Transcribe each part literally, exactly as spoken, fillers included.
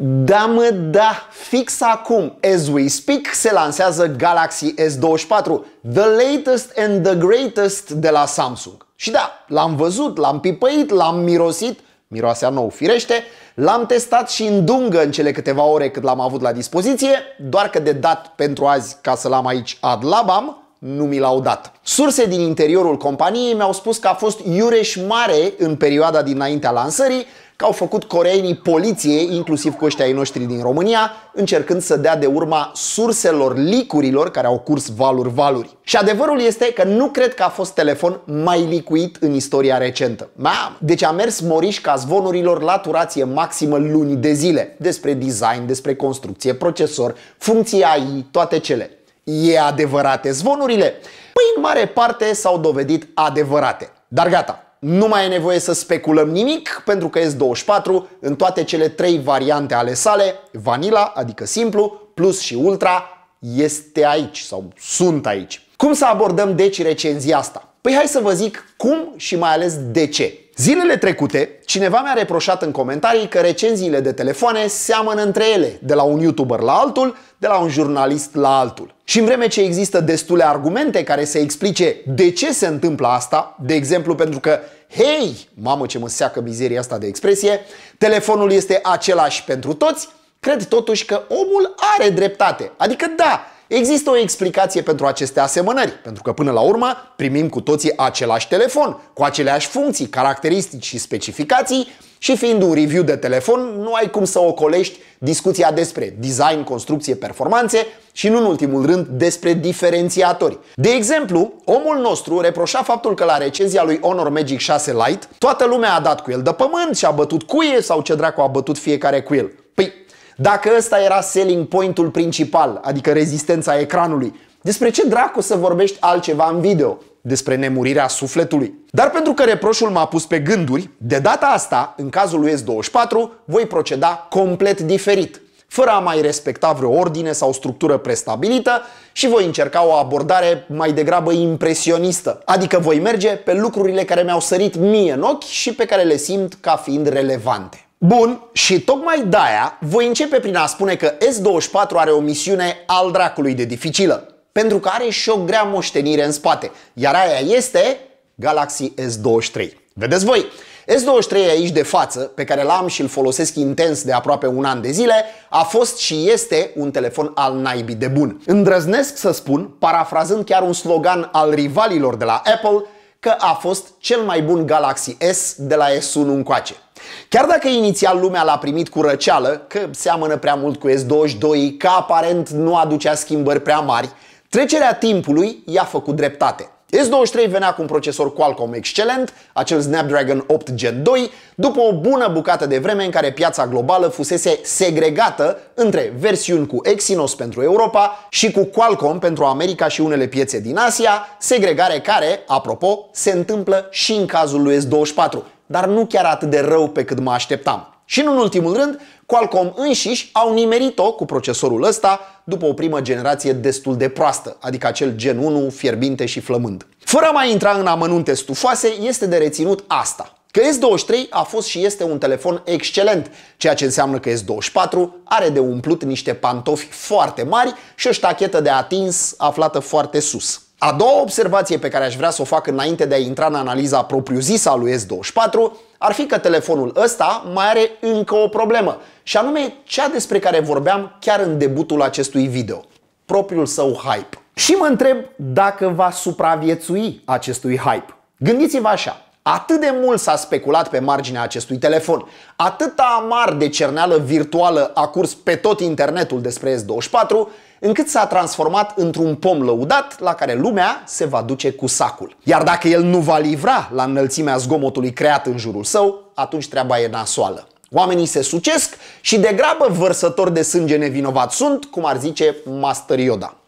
Da, mă, da, fix acum, as we speak, se lansează Galaxy S douăzeci și patru, the latest and the greatest de la Samsung. Și da, l-am văzut, l-am pipăit, l-am mirosit, miroasea nou firește, l-am testat și în dungă în cele câteva ore cât l-am avut la dispoziție, doar că de dat pentru azi, ca să l-am aici ad labam, nu mi l-au dat. Surse din interiorul companiei mi-au spus că a fost iureș mare în perioada dinaintea lansării, că au făcut coreenii poliției, inclusiv cu ăștia ai noștri din România, încercând să dea de urma surselor licurilor care au curs valuri-valuri. Și adevărul este că nu cred că a fost telefon mai licuit în istoria recentă. Mam, deci a mers moriș ca zvonurilor la turație maximă luni de zile. Despre design, despre construcție, procesor, funcții A I, toate cele. E adevărate zvonurile? Păi în mare parte s-au dovedit adevărate. Dar gata, nu mai e nevoie să speculăm nimic, pentru că S douăzeci și patru, în toate cele trei variante ale sale, Vanilla, adică simplu, Plus și Ultra, este aici sau sunt aici. Cum să abordăm deci recenzia asta? Păi hai să vă zic cum și mai ales de ce. Zilele trecute, cineva mi-a reproșat în comentarii că recenziile de telefoane seamănă între ele, de la un YouTuber la altul, de la un jurnalist la altul. Și în vreme ce există destule argumente care să explice de ce se întâmplă asta, de exemplu pentru că, hei, mamă ce mă seacă mizeria asta de expresie, telefonul este același pentru toți, cred totuși că omul are dreptate. Adică da, există o explicație pentru aceste asemănări, pentru că până la urmă primim cu toții același telefon, cu aceleași funcții, caracteristici și specificații și fiind un review de telefon, nu ai cum să ocolești discuția despre design, construcție, performanțe și nu în ultimul rând despre diferențiatori. De exemplu, omul nostru reproșa faptul că la recenzia lui Honor Magic șase Lite toată lumea a dat cu el de pământ și a bătut cuie sau ce dracu a bătut fiecare cu el. Păi, dacă ăsta era selling point-ul principal, adică rezistența ecranului, despre ce dracu să vorbești altceva în video? Despre nemurirea sufletului. Dar pentru că reproșul m-a pus pe gânduri, de data asta, în cazul lui S douăzeci și patru, voi proceda complet diferit, fără a mai respecta vreo ordine sau structură prestabilită și voi încerca o abordare mai degrabă impresionistă. Adică voi merge pe lucrurile care mi-au sărit mie în ochi și pe care le simt ca fiind relevante. Bun, și tocmai de-aia voi începe prin a spune că S douăzeci și patru are o misiune al dracului de dificilă, pentru că are și o grea moștenire în spate, iar aia este Galaxy S douăzeci și trei. Vedeți voi, S douăzeci și trei aici de față, pe care l-am și îl folosesc intens de aproape un an de zile, a fost și este un telefon al naibii de bun. Îndrăznesc să spun, parafrazând chiar un slogan al rivalilor de la Apple, că a fost cel mai bun Galaxy S de la S unu încoace. Chiar dacă inițial lumea l-a primit cu răceală, că seamănă prea mult cu S douăzeci și doi, că aparent nu aducea schimbări prea mari, trecerea timpului i-a făcut dreptate. S douăzeci și trei venea cu un procesor Qualcomm excelent, acel Snapdragon opt Gen doi, după o bună bucată de vreme în care piața globală fusese segregată între versiuni cu Exynos pentru Europa și cu Qualcomm pentru America și unele piețe din Asia, segregare care, apropo, se întâmplă și în cazul lui S douăzeci și patru, dar nu chiar atât de rău pe cât mă așteptam. Și nu în ultimul rând, Qualcomm înșiși au nimerit-o cu procesorul ăsta după o primă generație destul de proastă, adică acel Gen unu fierbinte și flămând. Fără a mai intra în amănunte stufoase, este de reținut asta, că S douăzeci și trei a fost și este un telefon excelent, ceea ce înseamnă că S douăzeci și patru are de umplut niște pantofi foarte mari și o ștachetă de atins aflată foarte sus. A doua observație pe care aș vrea să o fac înainte de a intra în analiza propriu-zisă a lui S douăzeci și patru ar fi că telefonul ăsta mai are încă o problemă, și anume cea despre care vorbeam chiar în debutul acestui video, propriul său hype. Și mă întreb dacă va supraviețui acestui hype. Gândiți-vă așa, atât de mult s-a speculat pe marginea acestui telefon, atâta amar de cerneală virtuală a curs pe tot internetul despre S douăzeci și patru, încât s-a transformat într-un pom lăudat la care lumea se va duce cu sacul. Iar dacă el nu va livra la înălțimea zgomotului creat în jurul său, atunci treaba e nasoală. Oamenii se sucesc și degrabă vărsători de sânge nevinovat sunt, cum ar zice Master Yoda.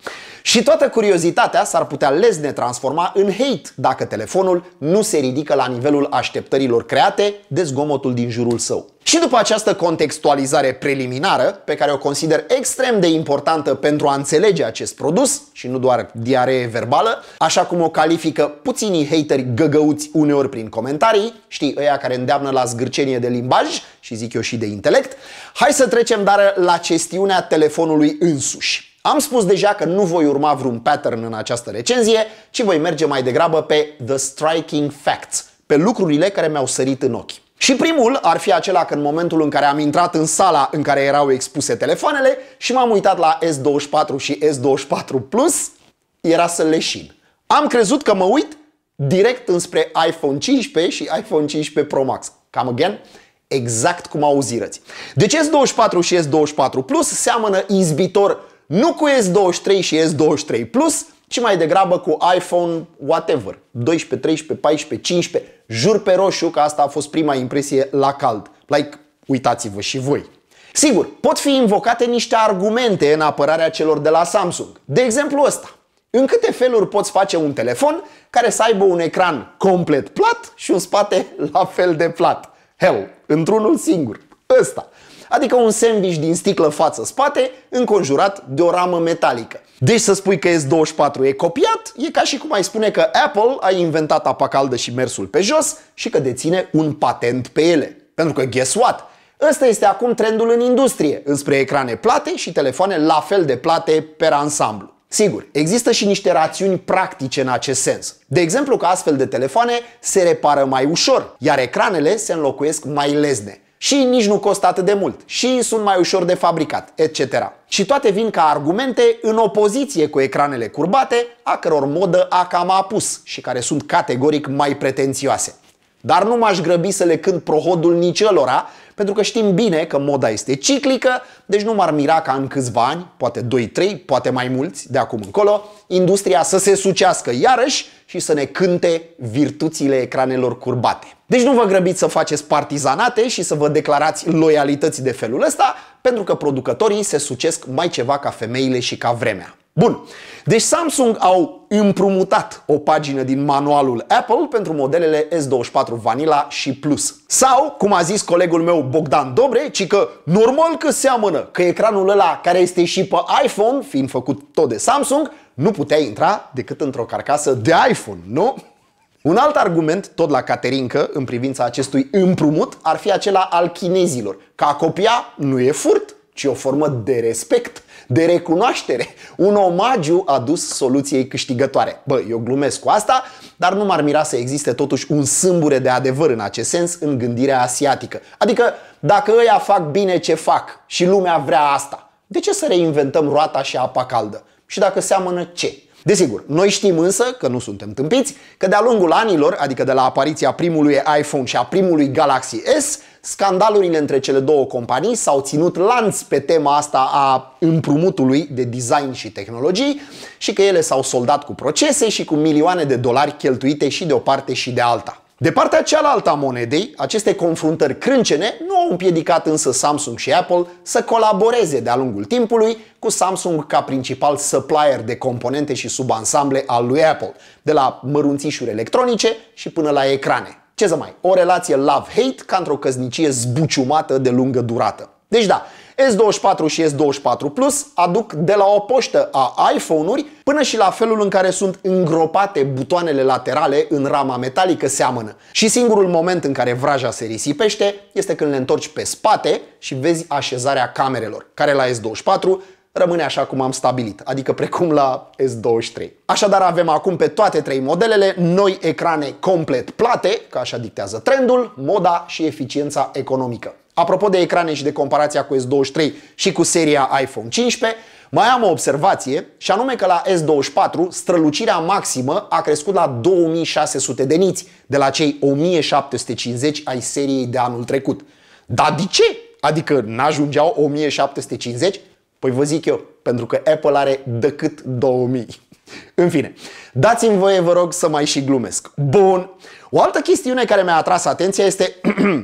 Și toată curiozitatea s-ar putea lezne transforma în hate dacă telefonul nu se ridică la nivelul așteptărilor create de zgomotul din jurul său. Și după această contextualizare preliminară, pe care o consider extrem de importantă pentru a înțelege acest produs și nu doar diaree verbală, așa cum o califică puținii hateri găgăuți uneori prin comentarii, știi, ăia care îndeamnă la zgârcenie de limbaj și zic eu și de intelect, hai să trecem dar la chestiunea telefonului însuși. Am spus deja că nu voi urma vreun pattern în această recenzie, ci voi merge mai degrabă pe the striking facts, pe lucrurile care mi-au sărit în ochi. Și primul ar fi acela că în momentul în care am intrat în sala în care erau expuse telefoanele și m-am uitat la S douăzeci și patru și S douăzeci și patru Plus, era să leșin. Am crezut că mă uit direct înspre iPhone cincisprezece și iPhone cincisprezece Pro Max. Come again? Exact cum auzirăți. Deci S douăzeci și patru și S douăzeci și patru Plus seamănă izbitor nu cu S douăzeci și trei și S douăzeci și trei Plus, ci mai degrabă cu iPhone whatever, doisprezece, treisprezece, paisprezece, cincisprezece. Jur pe roșu că asta a fost prima impresie la cald. Like, uitați-vă și voi. Sigur, pot fi invocate niște argumente în apărarea celor de la Samsung. De exemplu ăsta. În câte feluri poți face un telefon care să aibă un ecran complet plat și un spate la fel de plat? Hell, într-unul singur. Ăsta. Adică un sandwich din sticlă față-spate înconjurat de o ramă metalică. Deci să spui că S douăzeci și patru e copiat, e ca și cum ai spune că Apple a inventat apa caldă și mersul pe jos și că deține un patent pe ele. Pentru că guess what? Ăsta este acum trendul în industrie, înspre ecrane plate și telefoane la fel de plate per ansamblu. Sigur, există și niște rațiuni practice în acest sens. De exemplu că astfel de telefoane se repară mai ușor, iar ecranele se înlocuiesc mai lezne. Și nici nu costă atât de mult și sunt mai ușor de fabricat, et cetera. Și toate vin ca argumente în opoziție cu ecranele curbate, a căror modă a cam apus și care sunt categoric mai pretențioase. Dar nu m-aș grăbi să le cânt prohodul nici ălora, pentru că știm bine că moda este ciclică, deci nu m-ar mira ca în câțiva ani, poate doi trei, poate mai mulți de acum încolo, industria să se sucească iarăși și să ne cânte virtuțile ecranelor curbate. Deci nu vă grăbiți să faceți partizanate și să vă declarați loialități de felul ăsta, pentru că producătorii se sucesc mai ceva ca femeile și ca vremea. Bun, deci Samsung au împrumutat o pagină din manualul Apple pentru modelele S douăzeci și patru Vanilla și Plus. Sau, cum a zis colegul meu Bogdan Dobre, ci că normal că seamănă, că ecranul ăla care este și pe iPhone, fiind făcut tot de Samsung, nu putea intra decât într-o carcasă de iPhone, nu? Un alt argument, tot la Caterincă, în privința acestui împrumut, ar fi acela al chinezilor, că a copia nu e furt, ci o formă de respect, de recunoaștere, un omagiu adus soluției câștigătoare. Bă, eu glumesc cu asta, dar nu m-ar mira să existe totuși un sâmbure de adevăr în acest sens în gândirea asiatică. Adică, dacă ăia fac bine ce fac și lumea vrea asta, de ce să reinventăm roata și apa caldă? Și dacă seamănă, ce? Desigur, noi știm însă, că nu suntem tâmpiți, că de-a lungul anilor, adică de la apariția primului iPhone și a primului Galaxy S, scandalurile între cele două companii s-au ținut lanț pe tema asta a împrumutului de design și tehnologii și că ele s-au soldat cu procese și cu milioane de dolari cheltuite și de o parte și de alta. De partea cealaltă a monedei, aceste confruntări crâncene nu au împiedicat însă Samsung și Apple să colaboreze de-a lungul timpului, cu Samsung ca principal supplier de componente și subansamble al lui Apple, de la mărunțișuri electronice și până la ecrane. Ce să mai, o relație love-hate ca într-o căsnicie zbuciumată de lungă durată. Deci da, S douăzeci și patru și S douăzeci și patru Plus aduc de la o poștă a iPhone-uri până și la felul în care sunt îngropate butoanele laterale în rama metalică seamănă. Și singurul moment în care vraja se risipește este când le întorci pe spate și vezi așezarea camerelor, care la S douăzeci și patru rămâne așa cum am stabilit, adică precum la S douăzeci și trei. Așadar avem acum pe toate trei modelele noi ecrane complet plate, că așa dictează trendul, moda și eficiența economică. Apropo de ecrane și de comparația cu S douăzeci și trei și cu seria iPhone cincisprezece, mai am o observație și anume că la S douăzeci și patru strălucirea maximă a crescut la două mii șase sute de niți de la cei o mie șapte sute cincizeci ai seriei de anul trecut. Dar de ce? Adică n-ajungeau o mie șapte sute cincizeci? Păi vă zic eu, pentru că Apple are decât două mii. În fine, dați-mi voie, vă rog, să mai și glumesc. Bun. O altă chestiune care mi-a atras atenția este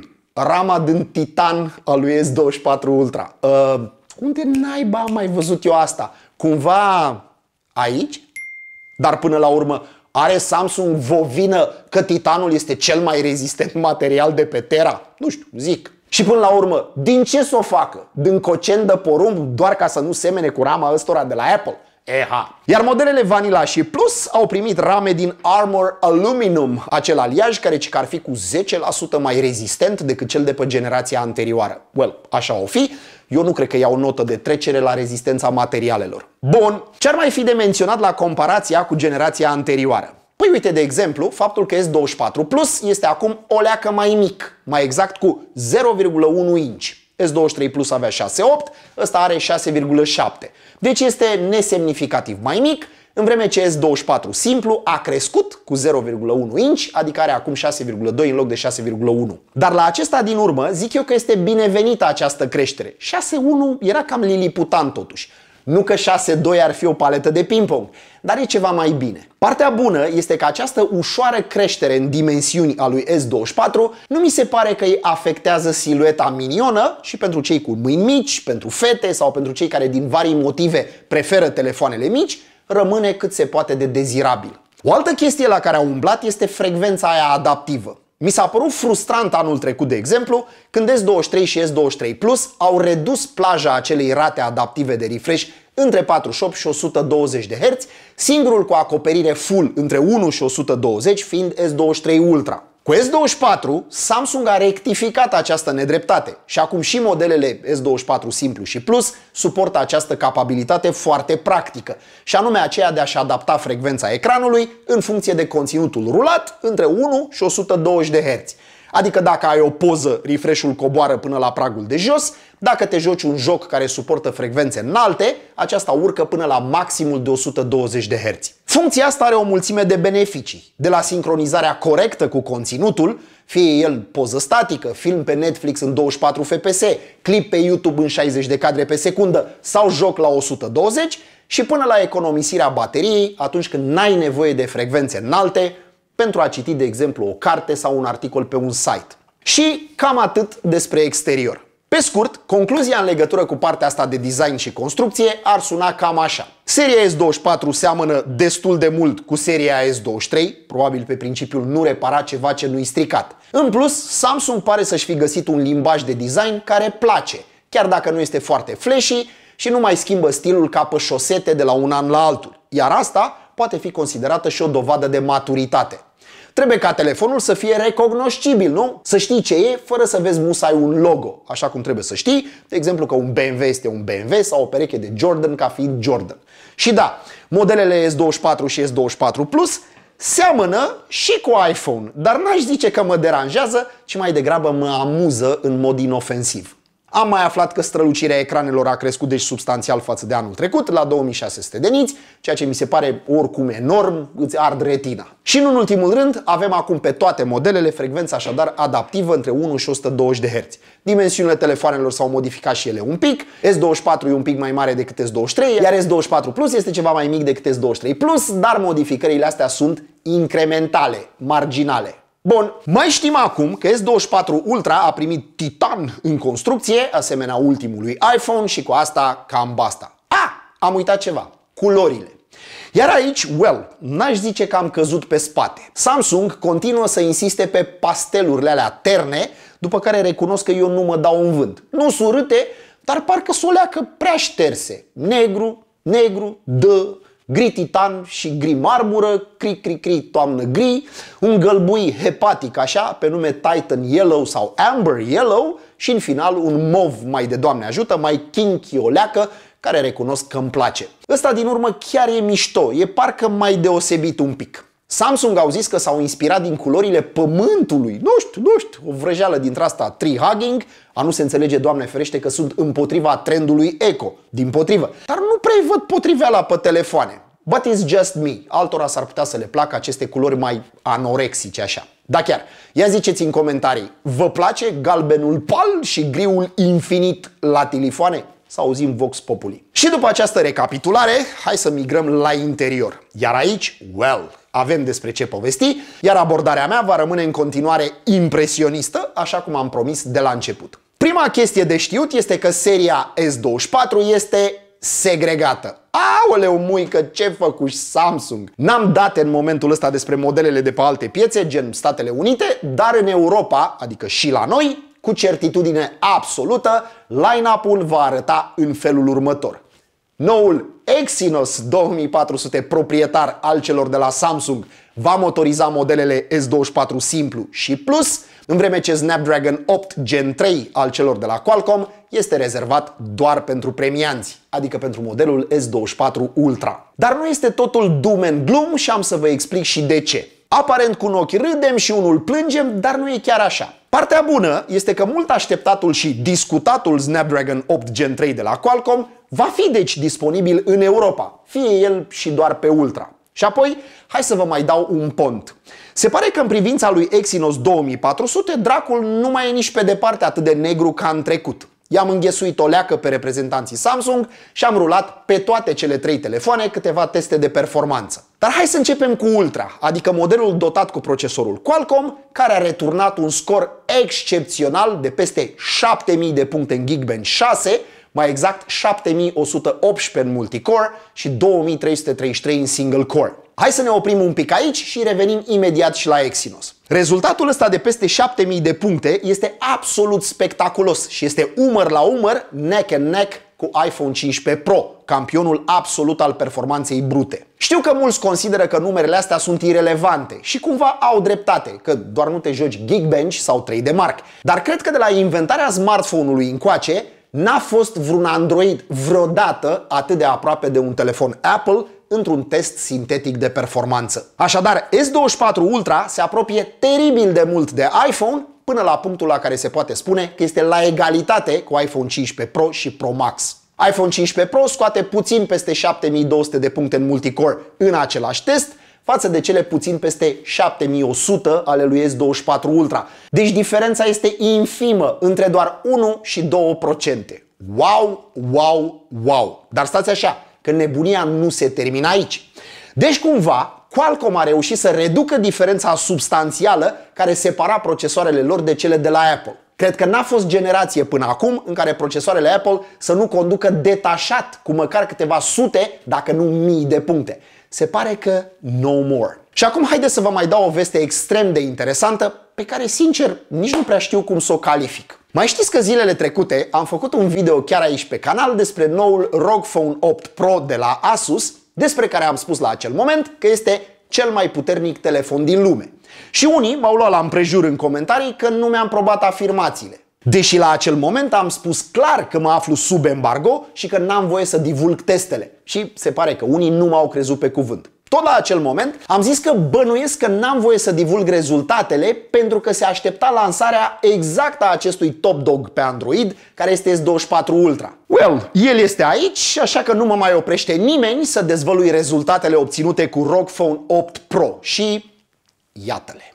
rama din titan a lui S douăzeci și patru Ultra. Uh, unde naiba am mai văzut eu asta? Cumva aici? Dar până la urmă, are Samsung vreo vină că titanul este cel mai rezistent material de pe Terra? Nu știu, zic. Și până la urmă, din ce s-o facă? Din cocen de porumb doar ca să nu semene cu rama ăstora de la Apple? Eha. Iar modelele Vanilla și Plus au primit rame din Armor Aluminum, acel aliaj care ci că ar fi cu zece la sută mai rezistent decât cel de pe generația anterioară. Well, așa o fi. Eu nu cred că iau notă de trecere la rezistența materialelor. Bun, ce-ar mai fi de menționat la comparația cu generația anterioară? Păi uite, de exemplu, faptul că S douăzeci și patru Plus este acum o leacă mai mic, mai exact cu zero virgulă unu inch. S douăzeci și trei Plus avea șase virgulă opt, ăsta are șase virgulă șapte. Deci este nesemnificativ mai mic, în vreme ce S douăzeci și patru simplu a crescut cu zero virgulă unu inch, adică are acum șase virgulă doi în loc de șase virgulă unu. Dar la acesta din urmă zic eu că este binevenită această creștere. șase virgulă unu era cam liliputan totuși. Nu că șase virgulă doi ar fi o paletă de ping-pong, dar e ceva mai bine. Partea bună este că această ușoară creștere în dimensiuni a lui S douăzeci și patru nu mi se pare că îi afectează silueta minionă și pentru cei cu mâini mici, pentru fete sau pentru cei care din vari motive preferă telefoanele mici, rămâne cât se poate de dezirabil. O altă chestie la care au umblat este frecvența aia adaptivă. Mi s-a părut frustrant anul trecut, de exemplu, când S douăzeci și trei și S douăzeci și trei Plus au redus plaja acelei rate adaptive de refresh între patruzeci și opt și o sută douăzeci de herți, singurul cu acoperire full între unu și o sută douăzeci fiind S douăzeci și trei Ultra. Cu S douăzeci și patru, Samsung a rectificat această nedreptate și acum și modelele S douăzeci și patru Simplu și Plus suportă această capabilitate foarte practică, și anume aceea de a-și adapta frecvența ecranului în funcție de conținutul rulat între unu și o sută douăzeci de herți. Adică dacă ai o poză, refresh-ul coboară până la pragul de jos, dacă te joci un joc care suportă frecvențe înalte, aceasta urcă până la maximul de o sută douăzeci de herți. Funcția asta are o mulțime de beneficii, de la sincronizarea corectă cu conținutul, fie el poză statică, film pe Netflix în douăzeci și patru F P S, clip pe YouTube în șaizeci de cadre pe secundă sau joc la o sută douăzeci, și până la economisirea bateriei atunci când n-ai nevoie de frecvențe înalte pentru a citi, de exemplu, o carte sau un articol pe un site. Și cam atât despre exterior. Pe scurt, concluzia în legătură cu partea asta de design și construcție ar suna cam așa. Seria S douăzeci și patru seamănă destul de mult cu seria S douăzeci și trei, probabil pe principiul nu repara ceva ce nu-i stricat. În plus, Samsung pare să-și fi găsit un limbaj de design care place, chiar dacă nu este foarte flashy și nu mai schimbă stilul ca pe șosete de la un an la altul. Iar asta poate fi considerată și o dovadă de maturitate. Trebuie ca telefonul să fie recognoscibil, nu? Să știi ce e fără să vezi musai un logo, așa cum trebuie să știi, de exemplu, că un B M W este un B M W sau o pereche de Jordan ca fiind Jordan. Și da, modelele S douăzeci și patru și S douăzeci și patru Plus seamănă și cu iPhone, dar n-aș zice că mă deranjează, ci mai degrabă mă amuză în mod inofensiv. Am mai aflat că strălucirea ecranelor a crescut deci substanțial față de anul trecut, la două mii șase sute de niți, ceea ce mi se pare oricum enorm, îți ard retina. Și nu în ultimul rând, avem acum pe toate modelele frecvența așadar adaptivă între unu și o sută douăzeci de herți. Dimensiunile telefoanelor s-au modificat și ele un pic, S douăzeci și patru e un pic mai mare decât S douăzeci și trei, iar S douăzeci și patru Plus este ceva mai mic decât S douăzeci și trei Plus, dar modificările astea sunt incrementale, marginale. Bun, mai știm acum că S douăzeci și patru Ultra a primit titan în construcție, asemenea ultimului iPhone, și cu asta cam basta. Ah, am uitat ceva, culorile. Iar aici, well, n-aș zice că am căzut pe spate. Samsung continuă să insiste pe pastelurile alea terne, după care recunosc că eu nu mă dau în vânt. Nu sunt urâte, dar parcă s-o leacă prea șterse. Negru, negru, dă, gri titan și gri marmură, cri cri cri toamnă gri, un gălbui hepatic așa, pe nume Titan Yellow sau Amber Yellow și în final un mov mai de Doamne ajută, mai kinky o leacă, care recunosc că îmi place. Ăsta din urmă chiar e mișto, e parcă mai deosebit un pic. Samsung au zis că s-au inspirat din culorile pământului, nu știu, nu știu, o vrăjeală dintre asta tree hugging, a nu se înțelege, Doamne ferește, că sunt împotriva trendului eco, dimpotrivă. Dar nu prea văd potriveala pe telefoane. But it's just me. Altora s-ar putea să le placă aceste culori mai anorexice așa. Da chiar, ia ziceți în comentarii, vă place galbenul pal și griul infinit la telefoane? Să auzim Vox Populi. Și după această recapitulare, hai să migrăm la interior. Iar aici, well, avem despre ce povesti, iar abordarea mea va rămâne în continuare impresionistă, așa cum am promis de la început. Prima chestie de știut este că seria S douăzeci și patru este segregată. Aoleu muică, ce făcuși Samsung! N-am date în momentul ăsta despre modelele de pe alte piețe, gen Statele Unite, dar în Europa, adică și la noi, cu certitudine absolută, line-up-ul va arăta în felul următor. Noul Exynos două mii patru sute proprietar al celor de la Samsung va motoriza modelele S douăzeci și patru Simplu și Plus, în vreme ce Snapdragon opt Gen trei al celor de la Qualcomm este rezervat doar pentru premianți, adică pentru modelul S douăzeci și patru Ultra. Dar nu este totul doom and gloom și am să vă explic și de ce. Aparent cu un ochi râdem și unul plângem, dar nu e chiar așa. Partea bună este că mult așteptatul și discutatul Snapdragon opt Gen trei de la Qualcomm va fi deci disponibil în Europa, fie el și doar pe Ultra. Și apoi, hai să vă mai dau un pont. Se pare că în privința lui Exynos două mii patru sute, dracul nu mai e nici pe departe atât de negru ca în trecut. I-am înghesuit o leacă pe reprezentanții Samsung și am rulat pe toate cele trei telefoane câteva teste de performanță. Dar hai să începem cu Ultra, adică modelul dotat cu procesorul Qualcomm, care a returnat un scor excepțional de peste șapte mii de puncte în Geekbench șase, mai exact șapte mii o sută optsprezece în multicore și două mii trei sute treizeci și trei în single core. Hai să ne oprim un pic aici și revenim imediat și la Exynos. Rezultatul ăsta de peste șapte mii de puncte este absolut spectaculos și este umăr la umăr, neck and neck cu iPhone cincisprezece Pro, campionul absolut al performanței brute. Știu că mulți consideră că numerele astea sunt irelevante și cumva au dreptate, că doar nu te joci Geekbench sau trei D Mark. Dar cred că de la inventarea smartphone-ului încoace, n-a fost vreun Android vreodată atât de aproape de un telefon Apple într-un test sintetic de performanță. Așadar, S douăzeci și patru Ultra se apropie teribil de mult de iPhone, până la punctul la care se poate spune că este la egalitate cu iPhone cincisprezece Pro și Pro Max. iPhone cincisprezece Pro scoate puțin peste șapte mii două sute de puncte în multicore în același test, față de cele puțin peste șapte mii o sută ale lui S douăzeci și patru Ultra. Deci diferența este infimă, între doar unu și două la sută. Wow, wow, wow! Dar stați așa, că nebunia nu se termină aici. Deci cumva, Qualcomm a reușit să reducă diferența substanțială care separa procesoarele lor de cele de la Apple. Cred că n-a fost generație până acum în care procesoarele Apple să nu conducă detașat cu măcar câteva sute, dacă nu mii de puncte. Se pare că no more. Și acum haideți să vă mai dau o veste extrem de interesantă, pe care sincer nici nu prea știu cum să o calific. Mai știți că zilele trecute am făcut un video chiar aici pe canal despre noul R O G Phone opt Pro de la Asus, despre care am spus la acel moment că este cel mai puternic telefon din lume. Și unii m-au luat la împrejur în comentarii că nu mi-am probat afirmațiile. Deși la acel moment am spus clar că mă aflu sub embargo și că n-am voie să divulg testele. Și se pare că unii nu m-au crezut pe cuvânt. Tot la acel moment am zis că bănuiesc că n-am voie să divulg rezultatele pentru că se aștepta lansarea exact a acestui top dog pe Android, care este S douăzeci și patru Ultra. Well, el este aici, așa că nu mă mai oprește nimeni să dezvălui rezultatele obținute cu R O G Phone opt Pro și iată-le.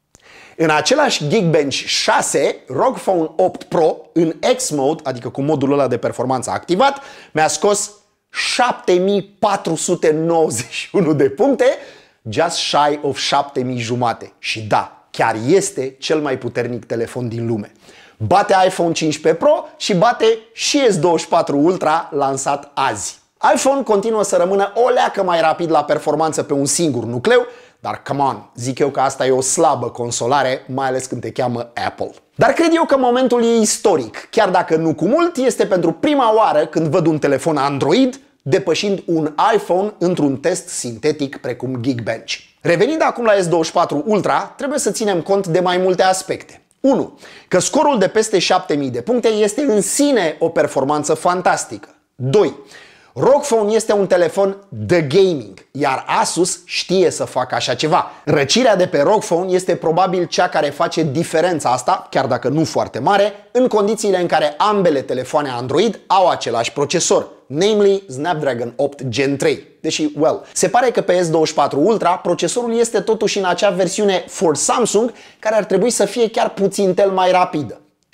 În același Geekbench șase, R O G Phone opt Pro în X-Mode, adică cu modul ăla de performanță activat, mi-a scos șapte mii patru sute nouăzeci și unu de puncte, just shy of șapte mii jumate. Și da, chiar este cel mai puternic telefon din lume. Bate iPhone cincisprezece Pro și bate și S douăzeci și patru Ultra lansat azi. iPhone continuă să rămână o leacă mai rapid la performanță pe un singur nucleu, dar come on, zic eu că asta e o slabă consolare, mai ales când te cheamă Apple. Dar cred eu că momentul e istoric, chiar dacă nu cu mult, este pentru prima oară când văd un telefon Android depășind un iPhone într-un test sintetic precum Geekbench. Revenind acum la S douăzeci și patru Ultra, trebuie să ținem cont de mai multe aspecte. unu. Că scorul de peste șapte mii de puncte este în sine o performanță fantastică. doi. R O G Phone este un telefon de gaming, iar Asus știe să facă așa ceva. Răcirea de pe R O G Phone este probabil cea care face diferența asta, chiar dacă nu foarte mare, în condițiile în care ambele telefoane Android au același procesor, namely Snapdragon opt Gen trei. Deși, well, se pare că pe S douăzeci și patru Ultra procesorul este totuși în acea versiune for Samsung care ar trebui să fie chiar puțin tel mai rapidă.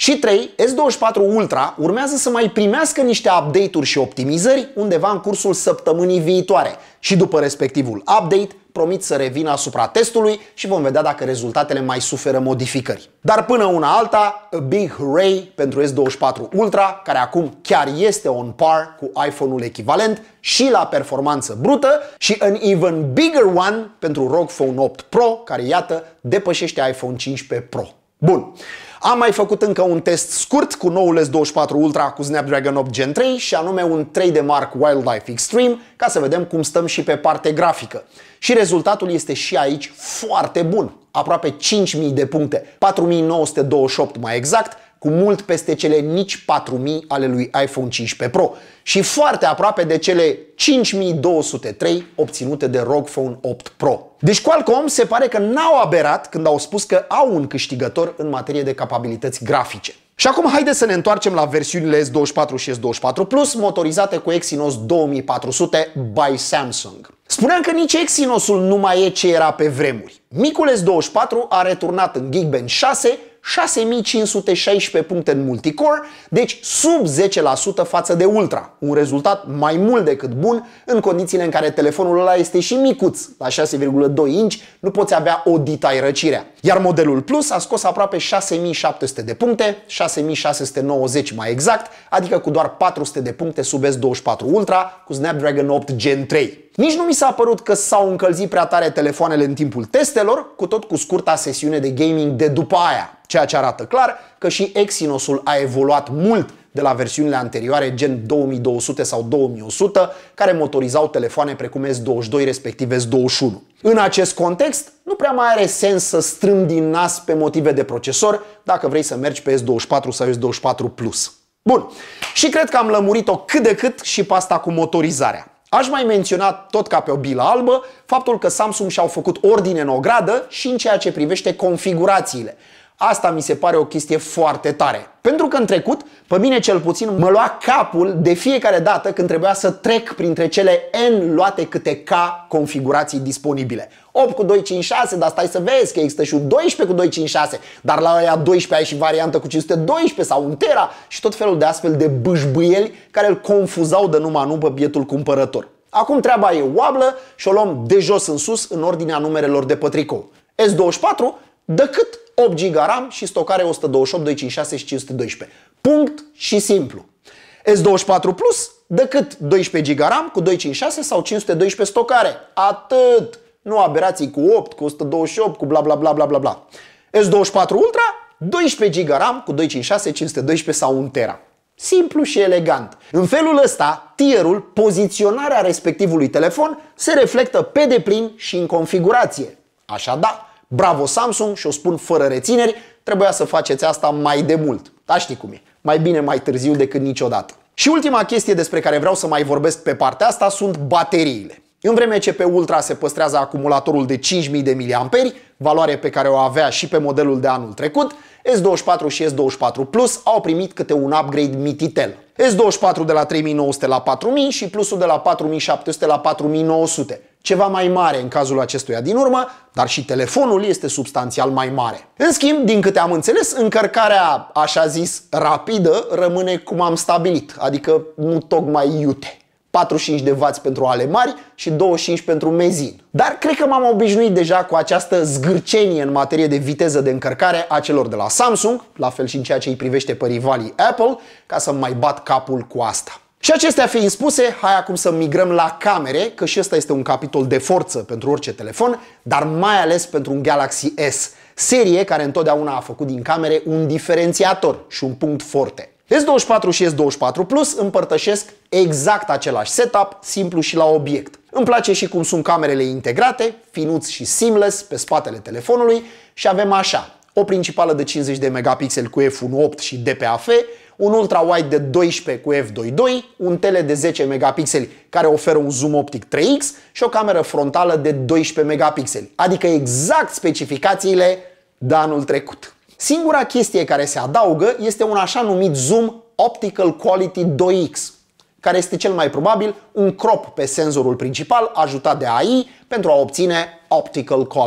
Și trei. S douăzeci și patru Ultra urmează să mai primească niște update-uri și optimizări undeva în cursul săptămânii viitoare. Și după respectivul update, promit să revin asupra testului și vom vedea dacă rezultatele mai suferă modificări. Dar până una alta, a big hooray pentru S douăzeci și patru Ultra, care acum chiar este on par cu iPhone-ul echivalent și la performanță brută, și an even bigger one pentru ROG Phone opt Pro, care iată depășește iPhone cincisprezece Pro. Bun. Am mai făcut încă un test scurt cu noul S douăzeci și patru Ultra cu Snapdragon opt Gen trei și anume un trei D Mark Wildlife Extreme, ca să vedem cum stăm și pe parte grafică. Și rezultatul este și aici foarte bun, aproape cinci mii de puncte, patru mii nouă sute douăzeci și opt mai exact, cu mult peste cele nici patru mii ale lui iPhone cincisprezece Pro și foarte aproape de cele cinci mii două sute trei obținute de ROG Phone opt Pro. Deci Qualcomm se pare că n-au aberat când au spus că au un câștigător în materie de capabilități grafice. Și acum haideți să ne întoarcem la versiunile S douăzeci și patru și S douăzeci și patru Plus motorizate cu Exynos două mii patru sute by Samsung. Spuneam că nici Exynosul nu mai e ce era pe vremuri. Micul S douăzeci și patru a returnat în Geekbench șase șase mii cinci sute șaisprezece puncte în multicore, deci sub zece la sută față de Ultra. Un rezultat mai mult decât bun în condițiile în care telefonul ăla este și micuț, la șase virgulă doi inch, nu poți avea o dita-i răcirea. Iar modelul Plus a scos aproape șase mii șapte sute de puncte, șase mii șase sute nouăzeci mai exact, adică cu doar patru sute de puncte sub S douăzeci și patru Ultra cu Snapdragon opt Gen trei. Nici nu mi s-a părut că s-au încălzit prea tare telefoanele în timpul testelor, cu tot cu scurta sesiune de gaming de după aia, ceea ce arată clar că și Exynosul a evoluat mult de la versiunile anterioare, gen două mii două sute sau două mii o sută, care motorizau telefoane precum S douăzeci și doi respectiv S douăzeci și unu. În acest context, nu prea mai are sens să strâmbi din nas pe motive de procesor dacă vrei să mergi pe S douăzeci și patru sau S douăzeci și patru Plus. Bun, și cred că am lămurit-o cât de cât și pe asta cu motorizarea. Aș mai menționa, tot ca pe o bilă albă, faptul că Samsung și-au făcut ordine în ogradă și în ceea ce privește configurațiile. Asta mi se pare o chestie foarte tare. Pentru că în trecut, pe mine cel puțin, mă lua capul de fiecare dată când trebuia să trec printre cele N luate câte K configurații disponibile. opt cu doi cinci șase, dar stai să vezi că există și un doisprezece cu doi cinci șase, dar la aia doisprezece ai și variantă cu cinci sute doisprezece sau un tera și tot felul de astfel de bâșbâieli care îl confuzau de numai nu pe bietul cumpărător. Acum treaba e oablă și o luăm de jos în sus în ordinea numerelor de pe tricou. S douăzeci și patru dă cât? opt giga RAM și stocare o sută douăzeci și opt, doi cinci șase și cinci sute doisprezece. Punct și simplu. S douăzeci și patru Plus dă cât? doisprezece giga RAM cu doi cinci șase sau cinci sute doisprezece stocare. Atât! Nu aberații cu opt, cu o sută douăzeci și opt, cu bla bla bla bla bla bla. S douăzeci și patru Ultra, doisprezece giga RAM cu doi cinci șase, cinci sute doisprezece sau un tera. Simplu și elegant. În felul ăsta, tierul, poziționarea respectivului telefon se reflectă pe deplin și în configurație. Așa da, bravo Samsung și o spun fără rețineri, trebuia să faceți asta mai de mult. Dar știi cum e, mai bine mai târziu decât niciodată. Și ultima chestie despre care vreau să mai vorbesc pe partea asta sunt bateriile. În vreme ce pe Ultra se păstrează acumulatorul de cinci mii de miliamperi, valoare pe care o avea și pe modelul de anul trecut, S douăzeci și patru și S douăzeci și patru Plus au primit câte un upgrade Mititel. S douăzeci și patru de la trei mii nouă sute la patru mii și Plusul de la patru mii șapte sute la patru mii nouă sute. Ceva mai mare în cazul acestuia din urmă, dar și telefonul este substanțial mai mare. În schimb, din câte am înțeles, încărcarea, așa zis, rapidă rămâne cum am stabilit, adică nu tocmai iute. patruzeci și cinci de wați pentru ale mari și douăzeci și cinci pentru mezin. Dar cred că m-am obișnuit deja cu această zgârcenie în materie de viteză de încărcare a celor de la Samsung, la fel și în ceea ce îi privește pe rivalii Apple, ca să mai bat capul cu asta. Și acestea fiind spuse, hai acum să migrăm la camere, că și ăsta este un capitol de forță pentru orice telefon, dar mai ales pentru un Galaxy S, serie care întotdeauna a făcut din camere un diferențiator și un punct forte. S douăzeci și patru și S douăzeci și patru Plus împărtășesc exact același setup, simplu și la obiect. Îmi place și cum sunt camerele integrate, finuți și seamless pe spatele telefonului și avem așa: o principală de cincizeci de megapixeli cu f unu punct opt și D P A F, un ultra-wide de doisprezece cu f doi punct doi, un tele de zece megapixeli care oferă un zoom optic trei X și o cameră frontală de doisprezece megapixeli, adică exact specificațiile de anul trecut. Singura chestie care se adaugă este un așa numit zoom Optical Quality doi X, care este cel mai probabil un crop pe senzorul principal ajutat de A I pentru a obține Optical Quality.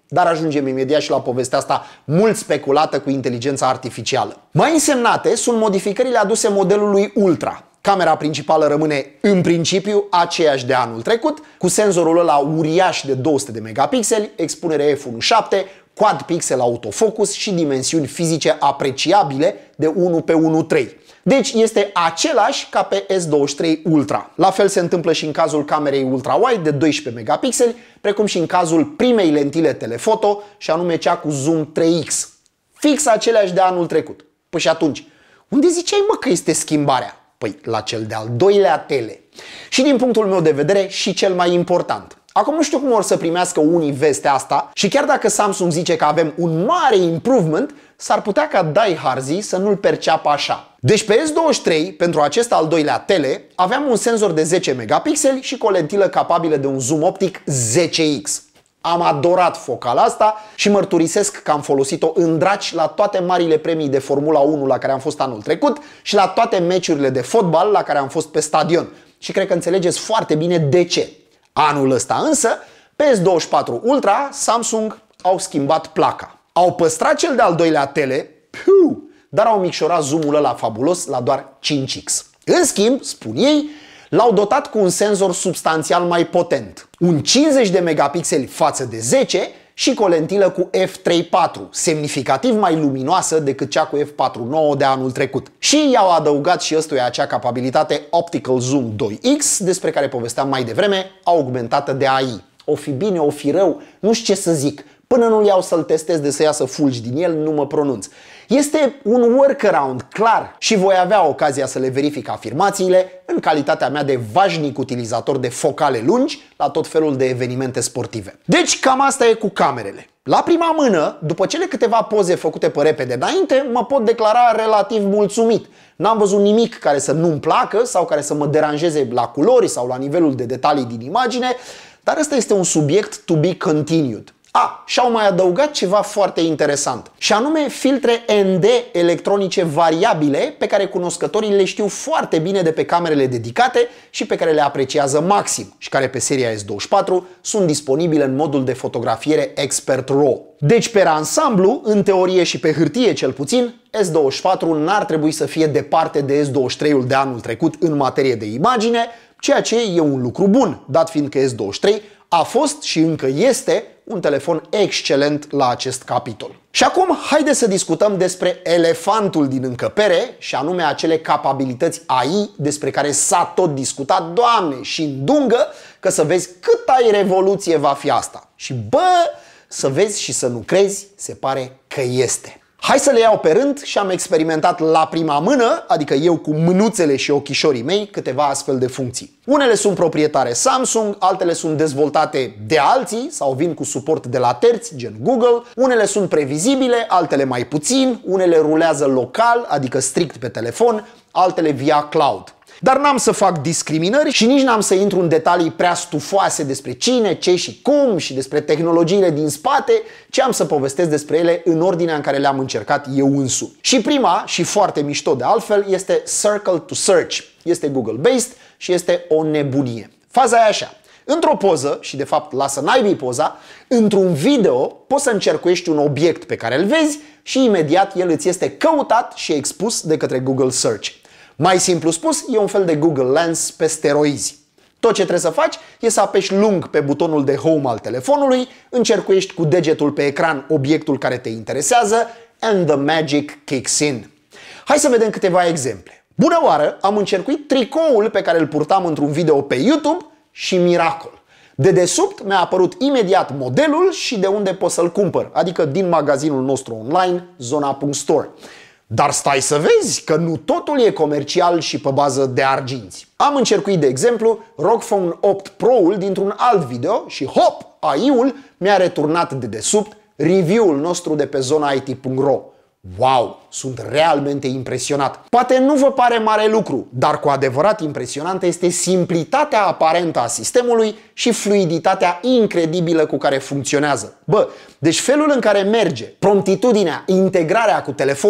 Dar ajungem imediat și la povestea asta mult speculată cu inteligența artificială. Mai însemnate sunt modificările aduse modelului Ultra. Camera principală rămâne în principiu aceeași de anul trecut, cu senzorul ăla uriaș de două sute de megapixeli, expunere f unu punct șapte, quad pixel autofocus și dimensiuni fizice apreciabile de unu pe unu virgulă trei. Deci este același ca pe S douăzeci și trei Ultra. La fel se întâmplă și în cazul camerei ultra-wide de doisprezece megapixeli, precum și în cazul primei lentile telefoto, și anume cea cu zoom trei X. Fix aceleași de anul trecut. Păi și atunci, unde ziceai mă că este schimbarea? Păi la cel de-al doilea tele. Și din punctul meu de vedere și cel mai important. Acum nu știu cum or să primească unii vestea asta și chiar dacă Samsung zice că avem un mare improvement, s-ar putea ca diehardzii să nu-l perceapă așa. Deci pe S douăzeci și trei, pentru acest al doilea tele, aveam un senzor de zece megapixeli și cu o lentilă capabilă de un zoom optic zece X. Am adorat focala asta și mărturisesc că am folosit-o în draci la toate marile premii de Formula unu la care am fost anul trecut și la toate meciurile de fotbal la care am fost pe stadion. Și cred că înțelegeți foarte bine de ce. Anul ăsta însă, pe S douăzeci și patru Ultra, Samsung au schimbat placa. Au păstrat cel de-al doilea tele, piu, dar au micșorat zoom-ul ăla fabulos la doar cinci X. În schimb, spun ei, l-au dotat cu un senzor substanțial mai potent, un cincizeci de megapixeli față de zece și cu o lentilă cu f trei patru, semnificativ mai luminoasă decât cea cu f patru nouă de anul trecut. Și i-au adăugat și ăstuia acea capabilitate Optical Zoom doi X, despre care povesteam mai devreme, augmentată de A I. O fi bine, o fi rău, nu știu ce să zic. Până nu-l iau să-l testez de să iasă fulgi din el, nu mă pronunț. Este un workaround, clar, și voi avea ocazia să le verific afirmațiile în calitatea mea de vașnic utilizator de focale lungi la tot felul de evenimente sportive. Deci cam asta e cu camerele. La prima mână, după cele câteva poze făcute pe repede înainte, mă pot declara relativ mulțumit. N-am văzut nimic care să nu-mi placă sau care să mă deranjeze la culori sau la nivelul de detalii din imagine, dar ăsta este un subiect to be continued. A, și-au mai adăugat ceva foarte interesant, și anume filtre N D electronice variabile pe care cunoscătorii le știu foarte bine de pe camerele dedicate și pe care le apreciază maxim și care pe seria S douăzeci și patru sunt disponibile în modul de fotografiere Expert RAW. Deci pe ansamblu, în teorie și pe hârtie cel puțin, S douăzeci și patru n-ar trebui să fie departe de S douăzeci și trei-ul de anul trecut în materie de imagine, ceea ce e un lucru bun, dat fiind că S douăzeci și trei a fost și încă este un telefon excelent la acest capitol. Și acum haideți să discutăm despre elefantul din încăpere, și anume acele capabilități A I despre care s-a tot discutat, Doamne, și îndungă, că să vezi cât ai revoluție va fi asta. Și bă, să vezi și să nu crezi, se pare că este. Hai să le iau pe rând și am experimentat la prima mână, adică eu cu mânuțele și ochișorii mei, câteva astfel de funcții. Unele sunt proprietare Samsung, altele sunt dezvoltate de alții sau vin cu suport de la terți, gen Google. Unele sunt previzibile, altele mai puțin, unele rulează local, adică strict pe telefon, altele via cloud. Dar n-am să fac discriminări și nici n-am să intru în detalii prea stufoase despre cine, ce și cum și despre tehnologiile din spate, ci am să povestesc despre ele în ordinea în care le-am încercat eu însumi. Și prima, și foarte mișto de altfel, este Circle to Search. Este Google-based și este o nebunie. Faza e așa. Într-o poză, și de fapt lasă naibii poza, într-un video poți să încercuiești un obiect pe care îl vezi și imediat el îți este căutat și expus de către Google Search. Mai simplu spus, e un fel de Google Lens pe steroizi. Tot ce trebuie să faci e să apeși lung pe butonul de home al telefonului, încercuiești cu degetul pe ecran obiectul care te interesează and the magic kicks in. Hai să vedem câteva exemple. Bună oară, am încercuit tricoul pe care îl purtam într-un video pe YouTube și miracol. De desubt mi-a apărut imediat modelul și de unde pot să-l cumpăr, adică din magazinul nostru online, zona punct store. Dar stai să vezi că nu totul e comercial și pe bază de arginți. Am încercuit, de exemplu, R O G Phone opt Pro-ul dintr-un alt video și hop, A I-ul mi-a returnat de desubt review-ul nostru de pe zona I T punct ro. Wow, sunt realmente impresionat. Poate nu vă pare mare lucru, dar cu adevărat impresionantă este simplitatea aparentă a sistemului și fluiditatea incredibilă cu care funcționează. Bă, deci felul în care merge, promptitudinea, integrarea cu telefonul,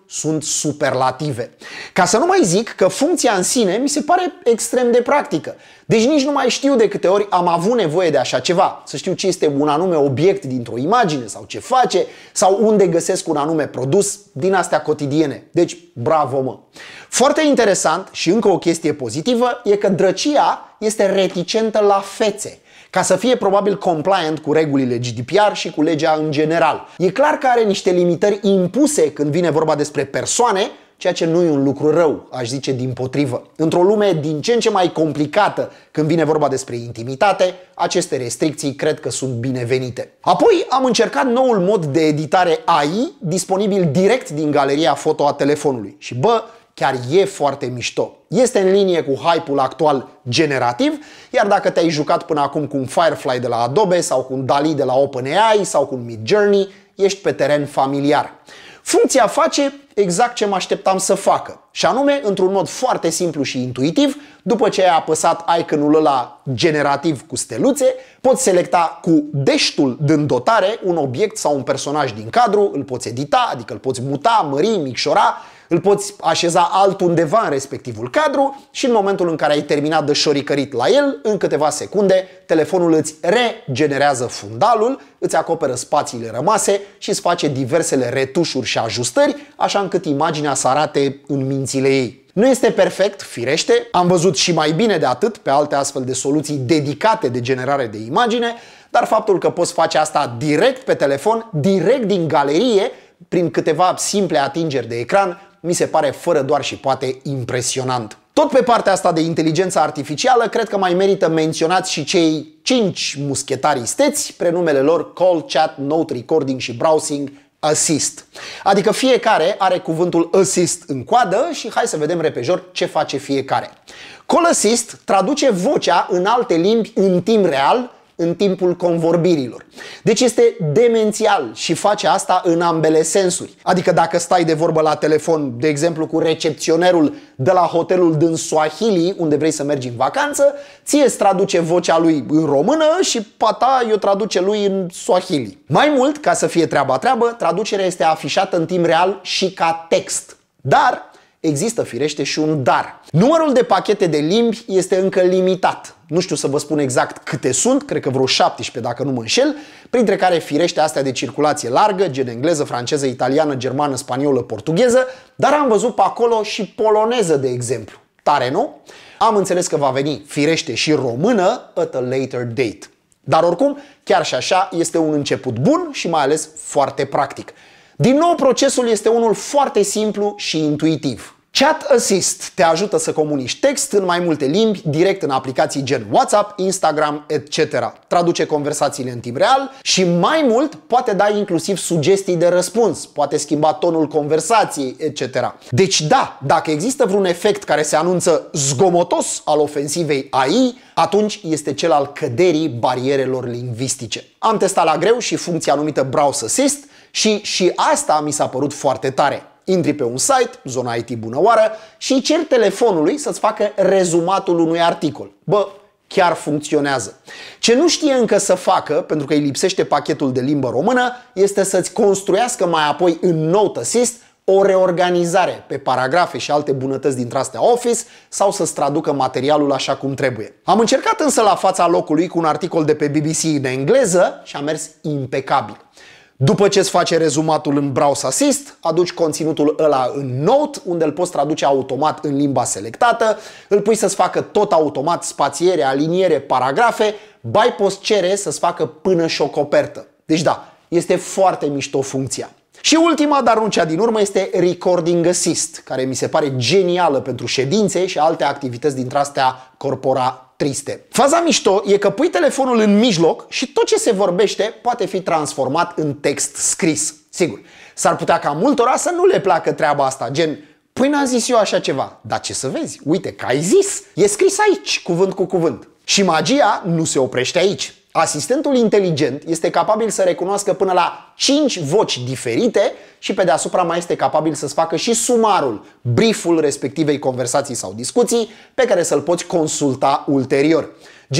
sunt superlative. Ca să nu mai zic că funcția în sine mi se pare extrem de practică. Deci nici nu mai știu de câte ori am avut nevoie de așa ceva. Să știu ce este un anume obiect dintr-o imagine sau ce face sau unde găsesc un anume produs din astea cotidiene. Deci bravo, mă! Foarte interesant și încă o chestie pozitivă e că drăcia este reticentă la fețe, ca să fie probabil compliant cu regulile G D P R și cu legea în general. E clar că are niște limitări impuse când vine vorba despre persoane, ceea ce nu e un lucru rău, aș zice dimpotrivă. Într-o lume din ce în ce mai complicată când vine vorba despre intimitate, aceste restricții cred că sunt binevenite. Apoi am încercat noul mod de editare A I disponibil direct din galeria foto a telefonului și bă, chiar e foarte mișto. Este în linie cu hype-ul actual generativ, iar dacă te-ai jucat până acum cu un Firefly de la Adobe sau cu un DALL-E de la OpenAI sau cu un Midjourney, ești pe teren familiar. Funcția face exact ce mă așteptam să facă, și anume, într-un mod foarte simplu și intuitiv, după ce ai apăsat iconul ăla generativ cu steluțe, poți selecta cu deștul dând dotare un obiect sau un personaj din cadru, îl poți edita, adică îl poți muta, mări, micșora, îl poți așeza altundeva în respectivul cadru și în momentul în care ai terminat de șoricărit la el, în câteva secunde, telefonul îți regenerează fundalul, îți acoperă spațiile rămase și îți face diversele retușuri și ajustări, așa încât imaginea să arate în mințile ei. Nu este perfect, firește, am văzut și mai bine de atât pe alte astfel de soluții dedicate de generare de imagine, dar faptul că poți face asta direct pe telefon, direct din galerie, prin câteva simple atingeri de ecran, mi se pare fără doar și poate impresionant. Tot pe partea asta de inteligență artificială, cred că mai merită menționați și cei cinci muschetari isteți, prenumele lor Call, Chat, Note, Recording și Browsing Assist. Adică fiecare are cuvântul Assist în coadă și hai să vedem repejor ce face fiecare. Call Assist traduce vocea în alte limbi în timp real, în timpul convorbirilor. Deci este demențial și face asta în ambele sensuri. Adică dacă stai de vorbă la telefon, de exemplu cu recepționerul de la hotelul din Swahili, unde vrei să mergi în vacanță, ție îți traduce vocea lui în română și pata îi o traduce lui în Swahili. Mai mult, ca să fie treaba-treabă, traducerea este afișată în timp real și ca text. Dar există firește și un dar. Numărul de pachete de limbi este încă limitat. Nu știu să vă spun exact câte sunt, cred că vreo șaptesprezece dacă nu mă înșel, printre care firește astea de circulație largă, gen engleză, franceză, italiană, germană, spaniolă, portugheză, dar am văzut pe acolo și poloneză, de exemplu. Tare, nu? Am înțeles că va veni firește și română at a later date. Dar oricum, chiar și așa, este un început bun și mai ales foarte practic. Din nou, procesul este unul foarte simplu și intuitiv. Chat Assist te ajută să comunici text în mai multe limbi, direct în aplicații gen WhatsApp, Instagram, et cetera. Traduce conversațiile în timp real și mai mult poate da inclusiv sugestii de răspuns, poate schimba tonul conversației, et cetera. Deci da, dacă există vreun efect care se anunță zgomotos al ofensivei A I, atunci este cel al căderii barierelor lingvistice. Am testat la greu și funcția numită Browse Assist și și asta mi s-a părut foarte tare. Intri pe un site, zona I T bună oară, și ceri telefonului să-ți facă rezumatul unui articol. Bă, chiar funcționează. Ce nu știe încă să facă, pentru că îi lipsește pachetul de limbă română, este să-ți construiască mai apoi în Note Assist o reorganizare pe paragrafe și alte bunătăți dintre astea Office sau să-ți traducă materialul așa cum trebuie. Am încercat însă la fața locului cu un articol de pe B B C în engleză și a mers impecabil. După ce îți face rezumatul în Browse Assist, aduci conținutul ăla în Note, unde îl poți traduce automat în limba selectată, îl pui să-ți facă tot automat spațiere, aliniere, paragrafe, bai poți cere să-ți facă până și o copertă. Deci da, este foarte mișto funcția. Și ultima, dar nu cea din urmă, este Recording Assist, care mi se pare genială pentru ședințe și alte activități dintre astea corpora triste. Faza mișto e că pui telefonul în mijloc și tot ce se vorbește poate fi transformat în text scris. Sigur, s-ar putea ca multora să nu le placă treaba asta, gen, păi n-am zis eu așa ceva, dar ce să vezi, uite că ai zis, e scris aici, cuvânt cu cuvânt. Și magia nu se oprește aici. Asistentul inteligent este capabil să recunoască până la cinci voci diferite și pe deasupra mai este capabil să-ți facă și sumarul, brieful respectivei conversații sau discuții pe care să-l poți consulta ulterior. Gen,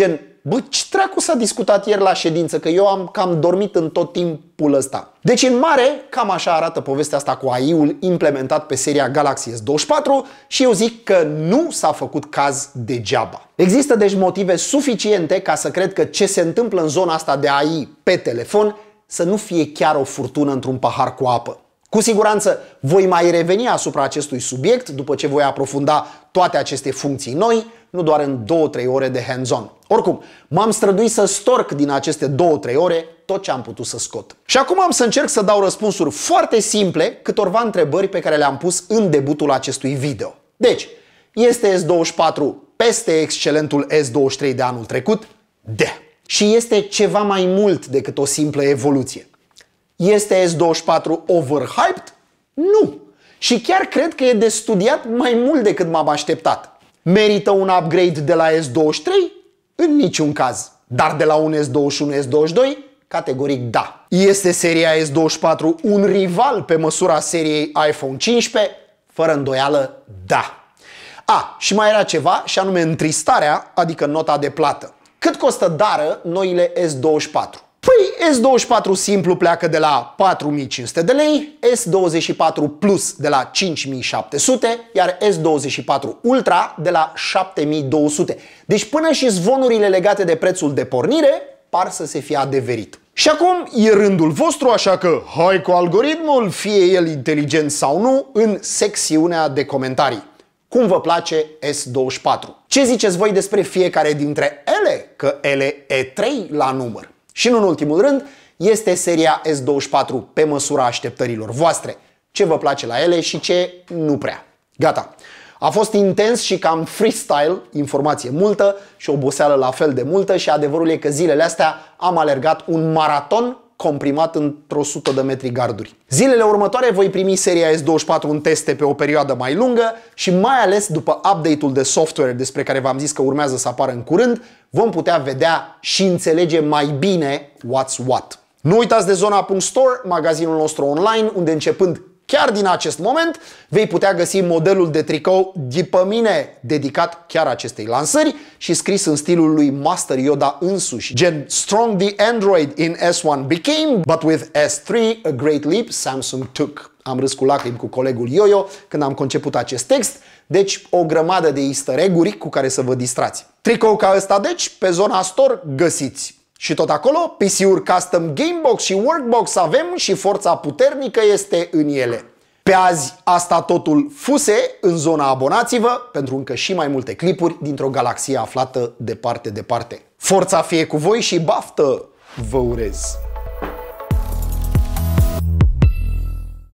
Bă, ce dracu s-a discutat ieri la ședință, că eu am cam dormit în tot timpul ăsta. Deci în mare, cam așa arată povestea asta cu A I-ul implementat pe seria Galaxy S douăzeci și patru și eu zic că nu s-a făcut caz degeaba. Există deci motive suficiente ca să cred că ce se întâmplă în zona asta de A I pe telefon să nu fie chiar o furtună într-un pahar cu apă. Cu siguranță voi mai reveni asupra acestui subiect după ce voi aprofunda toate aceste funcții noi, nu doar în două trei ore de hands-on. Oricum, m-am străduit să storc din aceste două trei ore tot ce am putut să scot. Și acum am să încerc să dau răspunsuri foarte simple câtorva întrebări pe care le-am pus în debutul acestui video. Deci, este S douăzeci și patru peste excelentul S douăzeci și trei de anul trecut? Da. Și este ceva mai mult decât o simplă evoluție. Este S douăzeci și patru overhyped? Nu. Și chiar cred că e de studiat mai mult decât m-am așteptat. Merită un upgrade de la S douăzeci și trei? În niciun caz. Dar de la un S douăzeci și unu, S douăzeci și doi? Categoric da. Este seria S douăzeci și patru un rival pe măsura seriei iPhone cincisprezece? Fără îndoială, da. A, și mai era ceva, și anume întristarea, adică nota de plată. Cât costă dară noile S douăzeci și patru? Păi S douăzeci și patru simplu pleacă de la patru mii cinci sute de lei, S douăzeci și patru Plus de la cinci mii șapte sute, iar S douăzeci și patru Ultra de la șapte mii două sute. Deci până și zvonurile legate de prețul de pornire par să se fie adeverit. Și acum e rândul vostru, așa că hai cu algoritmul, fie el inteligent sau nu, în secțiunea de comentarii. Cum vă place S douăzeci și patru? Ce ziceți voi despre fiecare dintre ele? Că ele e trei la număr. Și nu în ultimul rând, este seria S douăzeci și patru pe măsura așteptărilor voastre. Ce vă place la ele și ce nu prea. Gata. A fost intens și cam freestyle, informație multă și oboseală la fel de multă și adevărul e că zilele astea am alergat un maraton comprimat într-o sută de metri garduri. Zilele următoare voi primi seria S douăzeci și patru în teste pe o perioadă mai lungă și mai ales după update-ul de software despre care v-am zis că urmează să apară în curând, vom putea vedea și înțelege mai bine what's what. Nu uitați de zona.store, magazinul nostru online, unde începând chiar din acest moment vei putea găsi modelul de tricou de pe mine dedicat chiar acestei lansări și scris în stilul lui Master Yoda însuși, gen Strong the Android in S unu became, but with S trei a great leap Samsung took. Am râs cu lacrimi cu colegul Yo-Yo când am conceput acest text, deci o grămadă de easter egg-uri cu care să vă distrați. Tricou ca ăsta deci pe zona store găsiți. Și tot acolo, P C-uri custom Gamebox și Workbox avem și forța puternică este în ele. Pe azi asta totul fuse în zona abonați-vă pentru încă și mai multe clipuri dintr-o galaxie aflată departe departe. Forța fie cu voi și baftă vă urez!